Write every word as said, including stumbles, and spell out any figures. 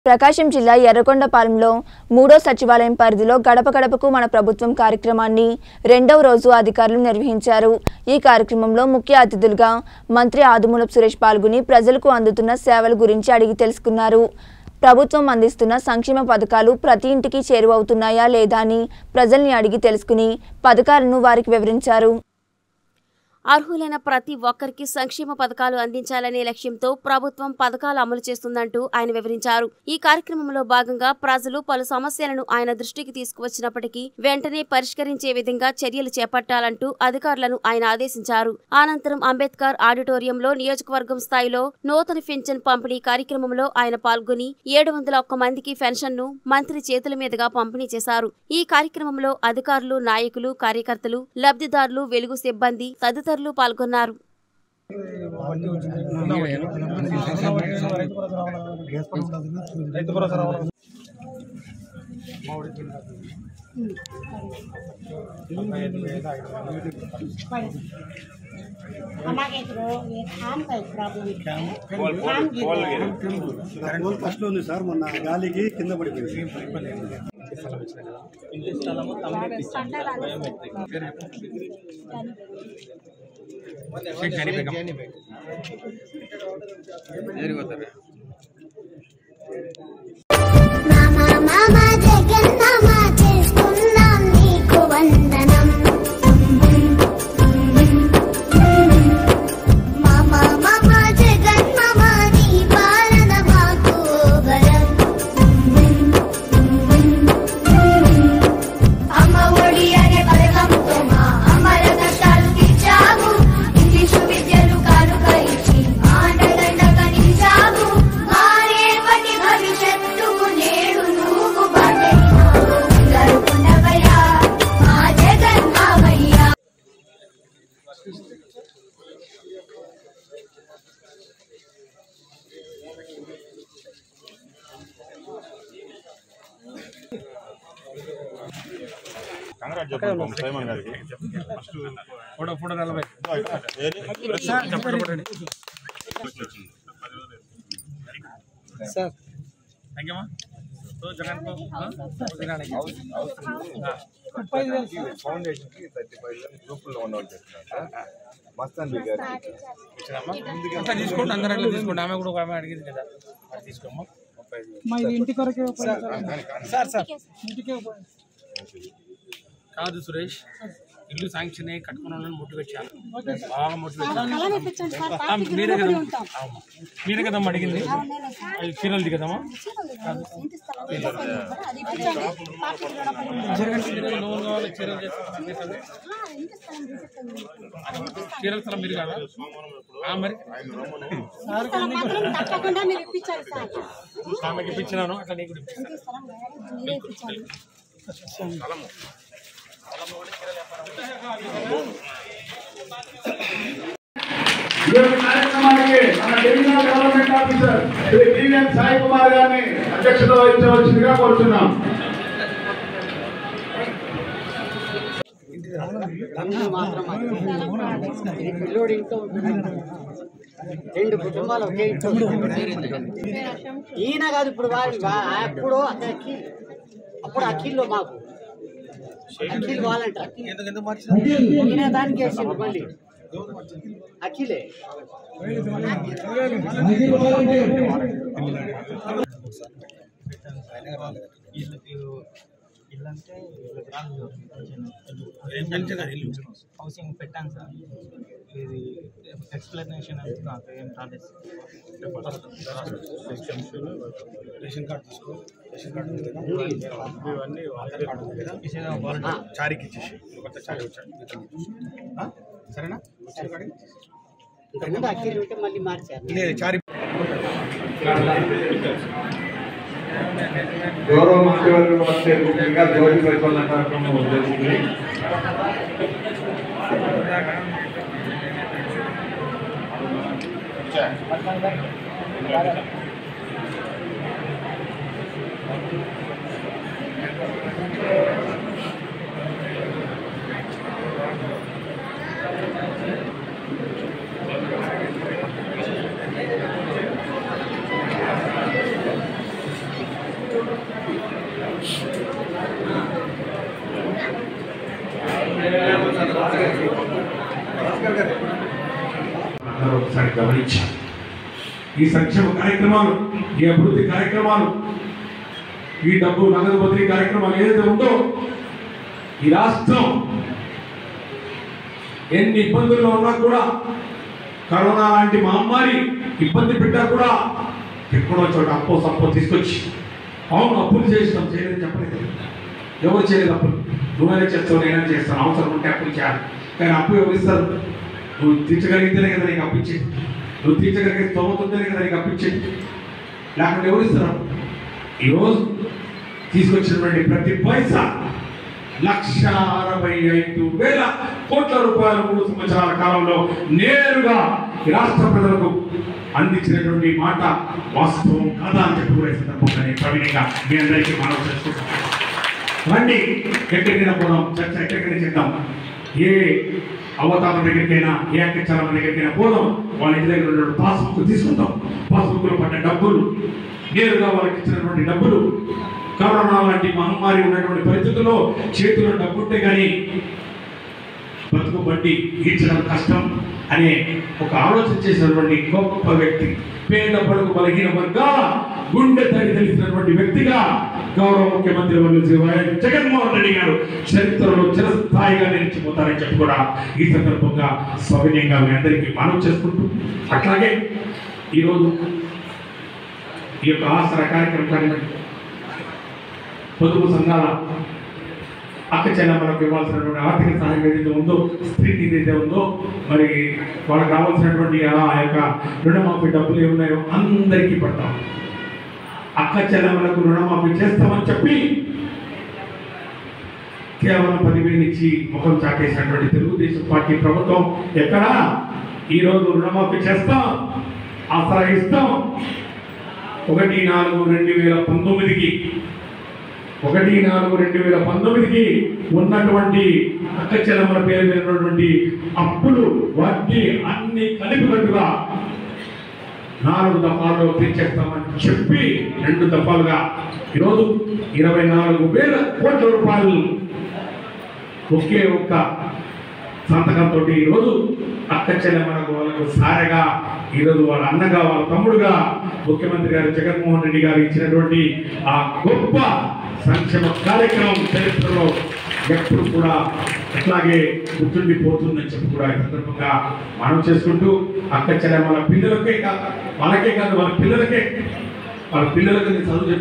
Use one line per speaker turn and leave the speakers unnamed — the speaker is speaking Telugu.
ప్రకాశం జిల్లా ఎర్రకొండపాలెంలో మూడో సచివాలయం పరిధిలో గడప గడపకు మన ప్రభుత్వం కార్యక్రమాన్ని రెండవ రోజు అధికారులు నిర్వహించారు। ఈ కార్యక్రమంలో ముఖ్య అతిథులుగా మంత్రి ఆదుమూలపు సురేష్ పాల్గొని ప్రజలకు అందుతున్న సేవల గురించి అడిగి తెలుసుకున్నారు। ప్రభుత్వం అందిస్తున్న సంక్షేమ పథకాలు ప్రతి ఇంటికి చేరువవుతున్నాయా లేదా అని ప్రజల్ని అడిగి తెలుసుకుని పథకాలను వారికి వివరించారు।
అర్హులైన ప్రతి ఒక్కరికి సంక్షేమ పథకాలు అందించాలనే లక్ష్యంతో ప్రభుత్వం పథకాలు అమలు చేస్తుందంటూ ఆయన వివరించారు। ఈ కార్యక్రమంలో భాగంగా ప్రజలు పలు సమస్యలను ఆయన దృష్టికి తీసుకువచ్చినప్పటికీ వెంటనే పరిష్కరించే విధంగా చర్యలు చేపట్టాలంటూ అధికారులను ఆయన ఆదేశించారు। అనంతరం అంబేద్కర్ ఆడిటోరియంలో నియోజకవర్గం స్థాయిలో నూతన పెన్షన్ పంపిణీ కార్యక్రమంలో ఆయన పాల్గొని ఏడు వందల ఒక్క మందికి పెన్షన్ను మంత్రి చేతుల మీదుగా పంపిణీ చేశారు। ఈ కార్యక్రమంలో అధికారులు, నాయకులు, కార్యకర్తలు, లబ్ధిదారులు, వెలుగు సిబ్బంది తదితరులు పాల్గొన్నారు।
ఫస్ట్ ఉంది సార్, మొన్న గాలికి కింద పడిపోయింది। ఫోటో ఫోటో నలభై సార్ థ్యాంక్యమ్మా।
ఫౌండేషన్ కి థర్టీ ఫైవ్ గ్రూపుల్లో ఉన్న
తీసుకోండి, అందరూ అట్లా తీసుకోండి। ఆమె కూడా ఆమె అడిగింది కదా, తీసుకోమ్మా।
ఇంటి కొరకే
కాదు సురేష్, ఇల్లు శాంక్షన్ అయ్యి కట్టుకున్న వాళ్ళని మోటివేట్ చేయాలి, బాగా మోటివేట్ చేయాలి। మీరే కదమ్మా మీరే కదమ్మా అడిగింది, చీరలది కదమ్మా। లోన్ కావాలి, చీరలు చేస్తారు, చీరల స్థలం మీరు కదా మరి ఆమెకి ఇప్పించినాను, అట్లా నీకు
కార్యక్రమానికి మన divisional development officer Shri DVN Sai Kumar గారిని అధ్యక్షత వహించవలసిందిగా కోరుతున్నాం।
రెండు కుటుంబాలు ఒకే ఈయన కాదు, ఇప్పుడు అప్పుడు అప్పుడు అఖిల్లో మాకు అఖిల్ వాలంటీర్ ఈయన దానికి వేసింది మళ్ళీ అఖిలే।
ఇల్లు అంటే హౌసింగ్ పెట్టాను సార్, ఇది ఎక్స్ప్లెనేషన్ అంటే నాకు ఏం రాలేదు।
రేషన్ కార్డు తీసుకో, రేషన్ కార్డు
ఇవన్నీ ఆధార్ కార్డు ఉంది కదా,
చారికి ఇచ్చేసి కొత్త చారి వచ్చాడు, సరేనా?
అఖిల్ ఉంటే మళ్ళీ మార్చారు
లేదు చారి।
గౌరవ ముఖ్యమంత్రి వస్తే ముఖ్యంగా జ్యోతి ప్రజ్వలన కార్యక్రమం జరుగుతుంది। అందరూ ఒకసారి గమనించాలి. ఈ సంక్షేమ కార్యక్రమాలు, ఈ అభివృద్ధి కార్యక్రమాలు, ఈ డబ్బు నగదు బదిలీ కార్యక్రమాలు ఏదైతే ఉందో ఈ రాష్ట్రం ఎన్ని ఇబ్బందుల్లో ఉన్నా కూడా, కరోనా లాంటి మహమ్మారి ఇబ్బంది పెట్టా కూడా ఎక్కడో చోట అప్పో సప్పో తీసుకొచ్చి, అవును అప్పులు చేసినాం, చేయలేదు చెప్పలేదు, ఎవరు చేయలేదు అప్పులు, నువ్వైనా చేస్తావు నేనైనా చేస్తాను, అవసరం ఉంటే అప్పులు చేయాలి. కానీ అప్పు ఎవరు ఇస్తారు? నువ్వు తీర్చగలిగితేనే కదా నీకు అప్పించేది, నువ్వు తీర్చగలిగే స్తోమతుంటేనే కదా నీకు అప్పించేది, లేకుంటే ఎవరు ఇస్తారు? ఈరోజు తీసుకొచ్చినటువంటి ప్రతి పైసా లక్ష అరవై ఐదు వేల కోట్ల రూపాయలు మూడు సంవత్సరాల కాలంలో నేరుగా ఈ రాష్ట్ర ప్రజలకు అందించినటువంటి మాట వాస్తవం కాదా అని చెప్పి కూడా సందర్భంగా ప్రవీణంగా మీ అందరికీ మనం చేసుకుంటాం. రండి, ఎక్కడికైనా పోదాం, చర్చ ఎక్కడికైనా చేద్దాం, ఏ అవతారం దగ్గరికైనా, ఏ అక్కచారం దగ్గరికైనా పోదాం, వాళ్ళ ఇంటి దగ్గర ఉన్న పాస్బుక్ తీసుకుంటాం, పాస్బుక్లో పడ్డ డబ్బులు, నేరుగా వాళ్ళకి ఇచ్చినటువంటి డబ్బులు, కరోనా లాంటి మహమ్మారి ఉన్నటువంటి పరిస్థితుల్లో చేతిలో డబ్బుంటే కానీ బతుకు బట్టి ఈడ్చడం కష్టం అనే ఒక ఆలోచన చేసినటువంటి గొప్ప వ్యక్తి, పేద పడుకు బలహీన వర్గాల గుండె తడి తెలిసినటువంటి వ్యక్తిగా గౌరవ ముఖ్యమంత్రి వర్యులు శ్రీ వైఎస్ జగన్మోహన్ రెడ్డి గారు చరిత్రలో చిరస్థాయిగా నిలిచిపోతారని చెప్పి కూడా ఈ సందర్భంగా సవినయంగా మీ అందరికీ మనవి చేసుకుంటూ, అట్లాగే ఈరోజు ఈ యొక్క ఆసరా కార్యక్రమం పొదుపు సంఘాల అక్క చెల్లెమ్మలకు ఇవ్వాల్సినటువంటి ఆర్థిక సహాయం ఏదైతే ఉందో, స్త్రీకి ఏదైతే ఉందో, మరి వాళ్ళకి రావాల్సినటువంటి ఆ యొక్క రుణమాఫీ డబ్బులు ఏమున్నాయో అందరికీ పడతాం. అక్క చెల్లెమ్మలకు రుణమాఫీ చేస్తామని చెప్పి కేవలం పదివేలు ఇచ్చి ముఖం చాటేసినటువంటి తెలుగుదేశం పార్టీ ప్రభుత్వం ఎక్కడ ఈరోజు రుణమాఫీ చేస్తాం, ఆసరా ఇస్తాం, ఒకటి నాలుగు రెండు వేల పంతొమ్మిదికి ఒకటి నాలుగు రెండు వేల పంతొమ్మిదికి ఉన్నటువంటి అక్క చెల్లెమ్మల పేరు మీద ఉన్నటువంటి అప్పులు వడ్డీ అన్ని కలిపినట్టుగా నాలుగు దఫాల్లో తీర్చేస్తామని చెప్పి రెండు దఫాలుగా ఈరోజు ఇరవై నాలుగు వేల కోట్ల రూపాయలు ఒకే ఒక్క సంతకంతో ఈరోజు అక్క చెల్లెమ్మలకు వాళ్ళకు సారెగా ఈరోజు వాళ్ళ అన్నగా వాళ్ళ తమ్ముడుగా ముఖ్యమంత్రి గారు జగన్మోహన్ రెడ్డి గారు ఇచ్చినటువంటి ఆ గొప్ప సంక్షేమ కార్యక్రమం చరిత్రలో ఎప్పుడు కూడా అట్లాగే గుర్తుండిపోతుందని చెప్పి కూడా ఈ సందర్భంగా మనం చేసుకుంటూ, అక్క చెల్లెమ్మల పిల్లలకే కాదు, వాళ్ళకే కాదు, వాళ్ళ పిల్లలకే వాళ్ళ పిల్లలకి చదువు